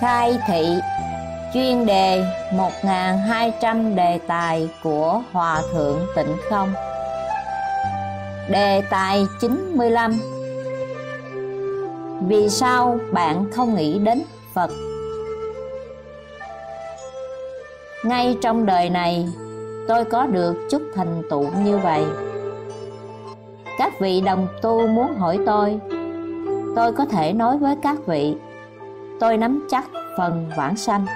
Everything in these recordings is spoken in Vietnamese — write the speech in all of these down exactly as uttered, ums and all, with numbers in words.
Khai thị chuyên đề một nghìn hai trăm đề tài của Hòa Thượng Tịnh Không. Đề tài chín mươi lăm. Vì sao bạn không nghĩ đến Phật? Ngay trong đời này, tôi có được chút thành tựu như vậy. Các vị đồng tu muốn hỏi tôi, tôi có thể nói với các vị, tôi nắm chắc phần vãng sanh.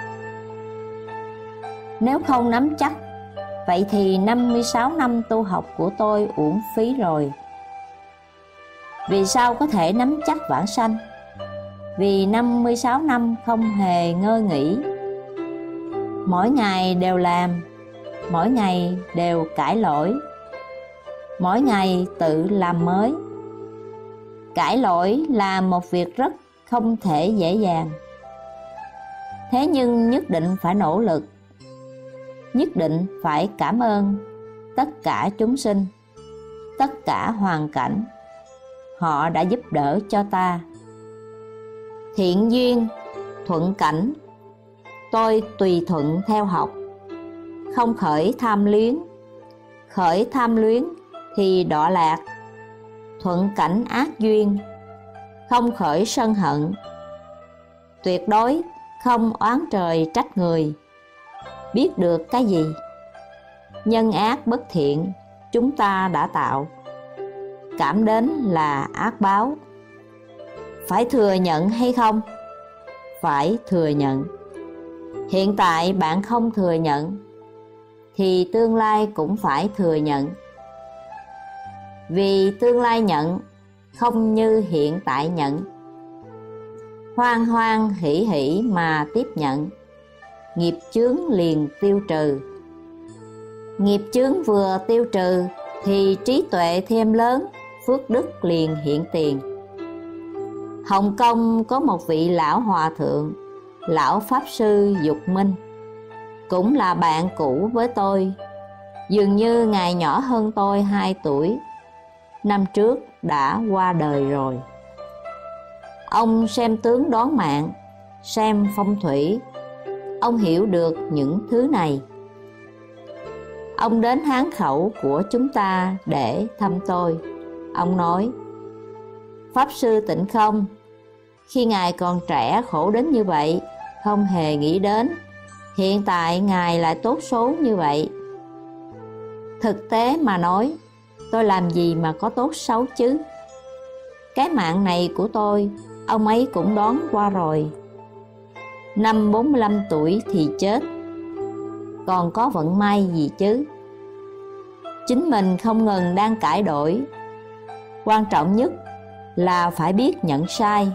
Nếu không nắm chắc, vậy thì năm mươi sáu năm tu học của tôi uổng phí rồi. Vì sao có thể nắm chắc vãng sanh? Vì năm mươi sáu năm không hề ngơi nghỉ. Mỗi ngày đều làm, mỗi ngày đều cải lỗi, mỗi ngày tự làm mới. Cải lỗi là một việc rất không thể dễ dàng. Thế nhưng nhất định phải nỗ lực, nhất định phải cảm ơn tất cả chúng sinh, tất cả hoàn cảnh. Họ đã giúp đỡ cho ta. Thiện duyên, thuận cảnh, tôi tùy thuận theo học, không khởi tham luyến. Khởi tham luyến thì đọa lạc. Thuận cảnh ác duyên, không khởi sân hận. Tuyệt đối không oán trời trách người. Biết được cái gì? Nhân ác bất thiện chúng ta đã tạo, cảm đến là ác báo. Phải thừa nhận hay không? Phải thừa nhận. Hiện tại bạn không thừa nhận, thì tương lai cũng phải thừa nhận. Vì tương lai nhận không như hiện tại nhận. Hoan hoan hỷ hỷ mà tiếp nhận, nghiệp chướng liền tiêu trừ. Nghiệp chướng vừa tiêu trừ thì trí tuệ thêm lớn, phước đức liền hiện tiền. Hồng Kông có một vị lão hòa thượng, lão pháp sư Dục Minh, cũng là bạn cũ với tôi. Dường như ngài nhỏ hơn tôi hai tuổi, năm trước đã qua đời rồi. Ông xem tướng đoán mạng, xem phong thủy, ông hiểu được những thứ này. Ông đến hán khẩu của chúng ta để thăm tôi. Ông nói, Pháp Sư Tịnh Không, khi ngài còn trẻ khổ đến như vậy, không hề nghĩ đến, hiện tại ngài lại tốt số như vậy. Thực tế mà nói, tôi làm gì mà có tốt xấu chứ? Cái mạng này của tôi, ông ấy cũng đoán qua rồi. Năm bốn mươi lăm tuổi thì chết, còn có vận may gì chứ? Chính mình không ngừng đang cải đổi. Quan trọng nhất là phải biết nhận sai.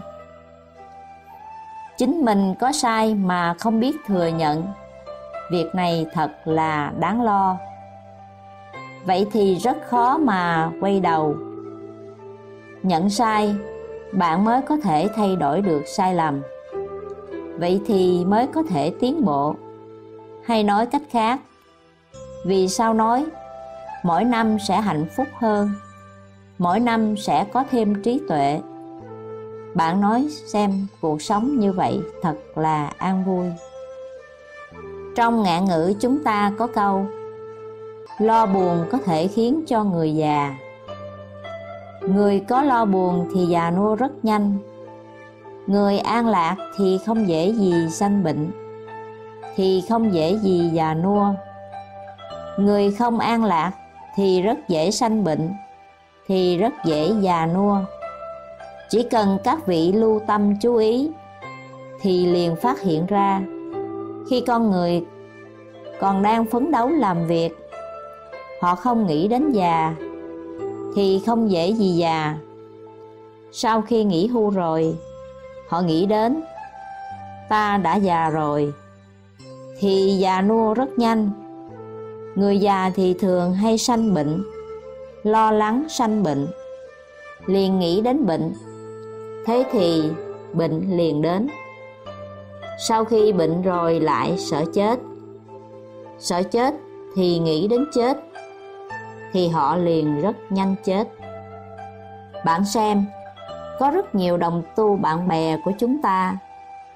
Chính mình có sai mà không biết thừa nhận, việc này thật là đáng lo. Vậy thì rất khó mà quay đầu. Nhận sai, bạn mới có thể thay đổi được sai lầm. Vậy thì mới có thể tiến bộ. Hay nói cách khác, vì sao nói mỗi năm sẽ hạnh phúc hơn, mỗi năm sẽ có thêm trí tuệ. Bạn nói xem, cuộc sống như vậy thật là an vui. Trong ngạn ngữ chúng ta có câu, lo buồn có thể khiến cho người già. Người có lo buồn thì già nua rất nhanh. Người an lạc thì không dễ gì sanh bệnh, thì không dễ gì già nua. Người không an lạc thì rất dễ sanh bệnh, thì rất dễ già nua. Chỉ cần các vị lưu tâm chú ý, thì liền phát hiện ra, khi con người còn đang phấn đấu làm việc, họ không nghĩ đến già, thì không dễ gì già. Sau khi nghỉ hưu rồi, họ nghĩ đến, ta đã già rồi, thì già nua rất nhanh. Người già thì thường hay sanh bệnh, lo lắng sanh bệnh, liền nghĩ đến bệnh. Thế thì bệnh liền đến. Sau khi bệnh rồi lại sợ chết. Sợ chết thì nghĩ đến chết, thì họ liền rất nhanh chết. Bạn xem, có rất nhiều đồng tu bạn bè của chúng ta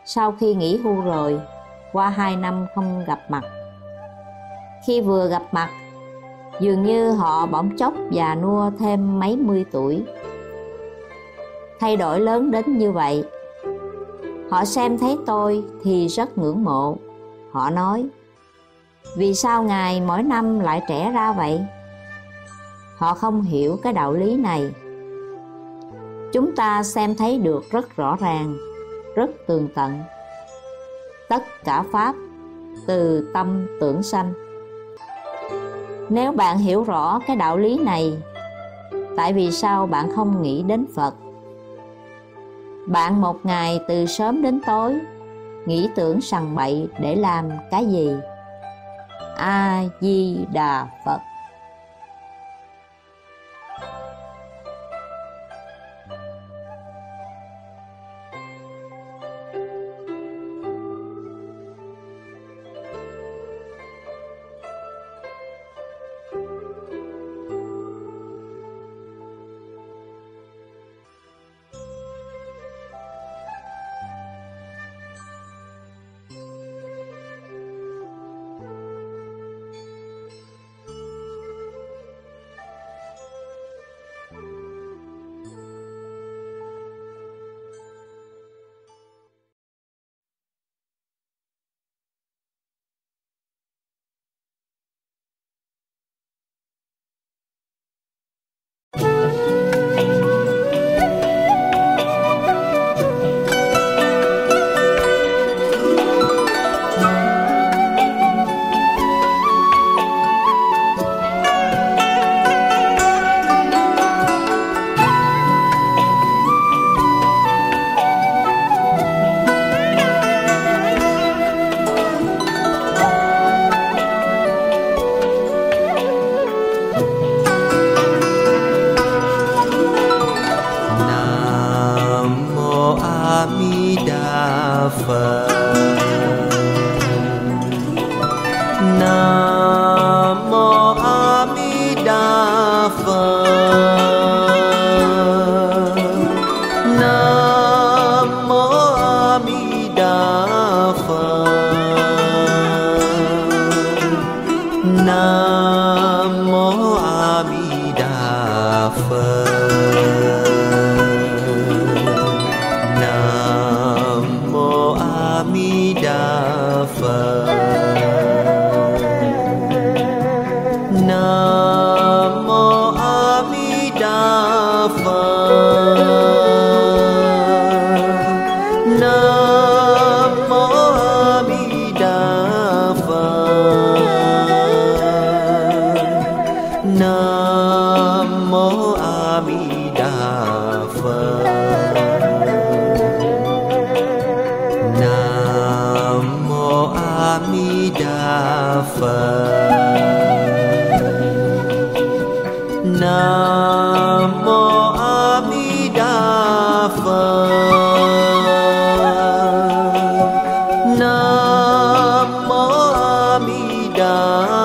sau khi nghỉ hưu rồi, qua hai năm không gặp mặt. Khi vừa gặp mặt, dường như họ bỗng chốc già nua thêm mấy mươi tuổi. Thay đổi lớn đến như vậy. Họ xem thấy tôi thì rất ngưỡng mộ. Họ nói: vì sao Ngài mỗi năm lại trẻ ra vậy? Họ không hiểu cái đạo lý này. Chúng ta xem thấy được rất rõ ràng, rất tường tận. Tất cả Pháp từ tâm tưởng sanh. Nếu bạn hiểu rõ cái đạo lý này, tại vì sao bạn không nghĩ đến Phật? Bạn một ngày từ sớm đến tối nghĩ tưởng sằng bậy để làm cái gì? A Di Đà Phật. Nam mô A Di Đà